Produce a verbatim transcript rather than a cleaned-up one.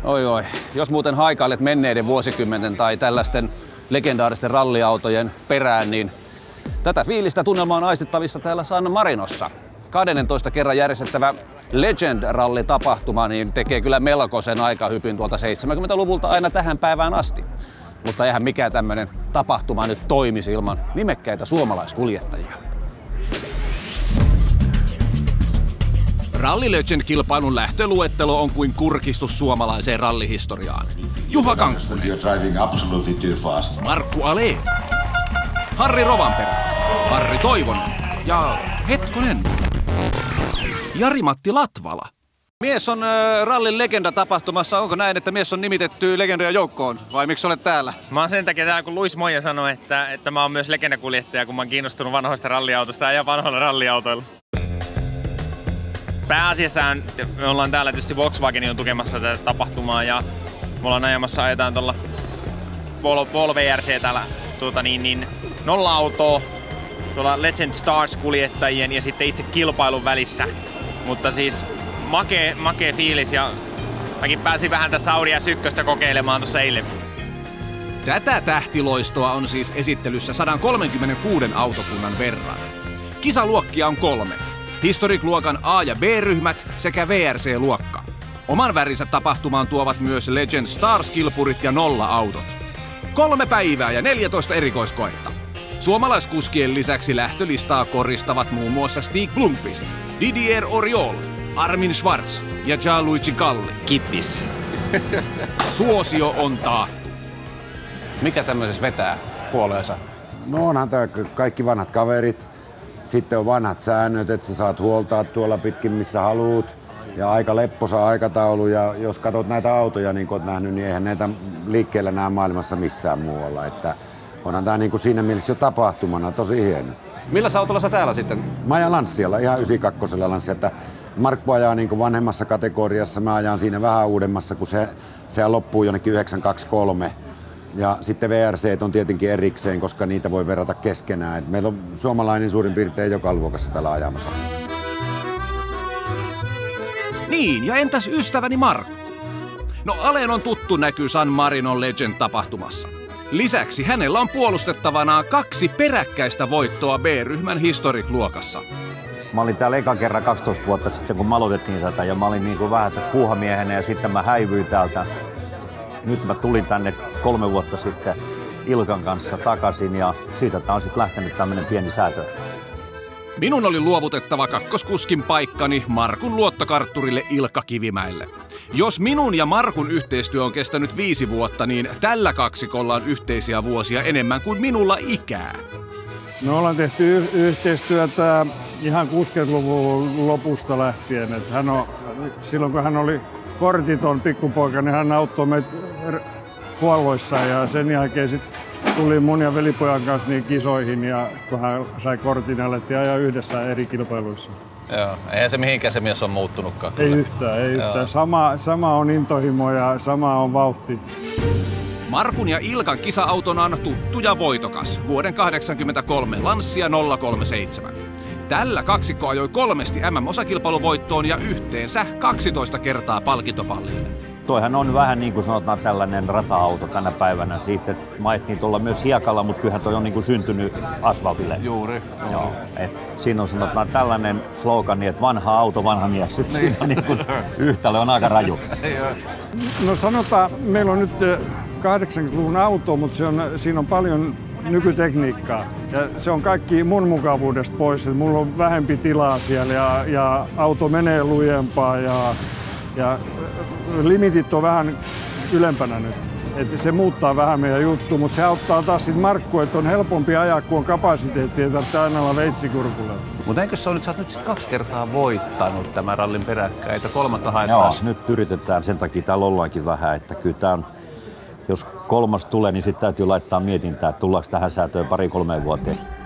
Oi oi, jos muuten haikailet menneiden vuosikymmenten tai tällaisten legendaaristen ralliautojen perään, niin tätä fiilistä tunnelmaa on aistittavissa täällä San Marinossa. kahdennentoista kerran järjestettävä Legend-rallitapahtuma niin tekee kyllä melkoisen aikahypyn tuolta seitsemänkymmentäluvulta aina tähän päivään asti. Mutta eihän mikään tämmöinen tapahtuma nyt toimisi ilman nimekkäitä suomalaiskuljettajia. Rally Legend-kilpailun lähtöluettelo on kuin kurkistus suomalaiseen rallihistoriaan. Juha Kankkunen, Markku Ale, Harri Rovanperä, Harri Toivonen ja hetkonen, Jari-Matti Latvala. Mies on äh, rallin legenda-tapahtumassa. Onko näin, että mies on nimitetty legendoja joukkoon? Vai miksi olet täällä? Mä oon sen takia täällä, kun Luis Moija sanoi, että, että mä oon myös legendakuljettaja, kun mä oon kiinnostunut vanhoista ralliautoista ja vanhoilla ralliautoilla. Pääasiassa me ollaan täällä tietysti Volkswagen on tukemassa tätä tapahtumaa ja me ollaan ajamassa, ajetaan tuolla Volvo V R C täällä tuota niin, niin nolla-autoa tuolla Legend Stars-kuljettajien ja sitten itse kilpailun välissä. Mutta siis makee, makee fiilis ja mäkin pääsin vähän tässä Audi S yksi kokeilemaan tuossa eilen. Tätä tähtiloistoa on siis esittelyssä sata kolmekymmentäkuusi autokunnan verran. Kisaluokkia on kolme. Historic-luokan A- ja B-ryhmät sekä V R C-luokka. Oman värinsä tapahtumaan tuovat myös Legend Stars-kilpurit ja nolla-autot. Kolme päivää ja neljätoista erikoiskoetta. Suomalaiskuskien lisäksi lähtölistaa koristavat muun muassa Stig Blomqvist, Didier Oriol, Armin Schwarz ja Gianluigi Galli. Kippis. Suosio on taattu. Mikä tämmöisessä vetää puoleensa? No onhan tää kaikki vanhat kaverit. Sitten on vanhat säännöt, että sä saat huoltaa tuolla pitkin missä haluut. Ja aika lepposa aikataulu. Ja jos katsot näitä autoja, niin kuin oot nähnyt, niin eihän näitä liikkeellä näe maailmassa missään muualla. Että onhan tää niin kuin siinä mielessä jo tapahtumana tosi hieno. Millä autolla sä täällä sitten? Mä ajan Lancialla, ihan yhdeksänkymmentäkaksi Lancia. Että Markku ajaa niin kuin vanhemmassa kategoriassa, mä ajan siinä vähän uudemmassa, kun se, se loppuu jonnekin yhdeksänsataakaksikymmentäkolme. Ja sitten V R C on tietenkin erikseen, koska niitä voi verrata keskenään. Et meillä on suomalainen suurin piirtein joka luokassa täällä ajamassa. Niin, ja entäs ystäväni Markku? No Alen on tuttu näky San Marinon Legend-tapahtumassa. Lisäksi hänellä on puolustettavanaan kaksi peräkkäistä voittoa B-ryhmän Historic-luokassa. Mä olin täällä ekan kerran kaksitoista vuotta sitten, kun mä aloitettiin tätä, ja mä olin niin kuin vähän tässä puuhamiehenä, ja sitten mä häivyin täältä. Nyt mä tulin tänne kolme vuotta sitten Ilkan kanssa takaisin, ja siitä tää on sitten lähtenyt tämmönen pieni säätö. Minun oli luovutettava kakkoskuskin paikkani Markun luottokartturille Ilkka Kivimäelle. Jos minun ja Markun yhteistyö on kestänyt viisi vuotta, niin tällä kaksikolla on yhteisiä vuosia enemmän kuin minulla ikää. Me ollaan tehty y- yhteistyötä ihan kuusikymmentäluvun lopusta lähtien. Et hän on, silloin kun hän oli kortiton pikkupoika, niin hän auttoi meitä huolloissa ja sen jälkeen sit tuli mun ja velipojan kanssa niin kisoihin ja kun hän sai kortin ja alettiin ajaa yhdessä eri kilpailuissa. Joo, eihän se mihinkään se mies on muuttunutkaan. Ei yhtään, ei yhtään. Sama, sama on intohimo ja sama on vauhti. Markun ja Ilkan kisa-autona on tuttu ja voitokas vuoden kahdeksankymmentäkolme Lancia nolla kolmekymmentäseitsemän. Tällä kaksikko ajoi kolmesti M M-osakilpailuvoittoon ja yhteensä kaksitoista kertaa palkintopallille. Toihan on vähän niin kuin sanotaan tällainen rata-auto tänä päivänä. Siitä maettiin tuolla myös hiekalla, mutta kyllähän toi on niin kuin syntynyt asfaltille. Juuri. Joo. Et siinä on sanotaan tällainen slogani, että vanha auto, vanha mies. Sitten siinä niin kuin yhtälö on aika raju. No sanotaan, meillä on nyt kahdeksankymmentäluvun auto, mutta se on, siinä on paljon nykytekniikkaa. Ja se on kaikki mun mukavuudesta pois. Et mulla on vähempi tilaa siellä ja, ja auto menee lujempaa ja, ja limitit on vähän ylempänä nyt. Et se muuttaa vähän meidän juttu, mutta se auttaa taas sit Markkua, että on helpompi ajaa, kun on kapasiteettia, ei tarvitse aina olla veitsikurkulla. Mutta eikö se ole nyt, sä oot nyt sit kaksi kertaa voittanut tämän rallin peräkkäin, että kolmatta Joo, haettaisiin? nyt yritetään, sen takia täällä ollaankin vähän, että kyllä tää on, jos kolmas tulee, niin sitten täytyy laittaa mietintää, että tullaanko tähän säätöön pari kolmeen vuoteen.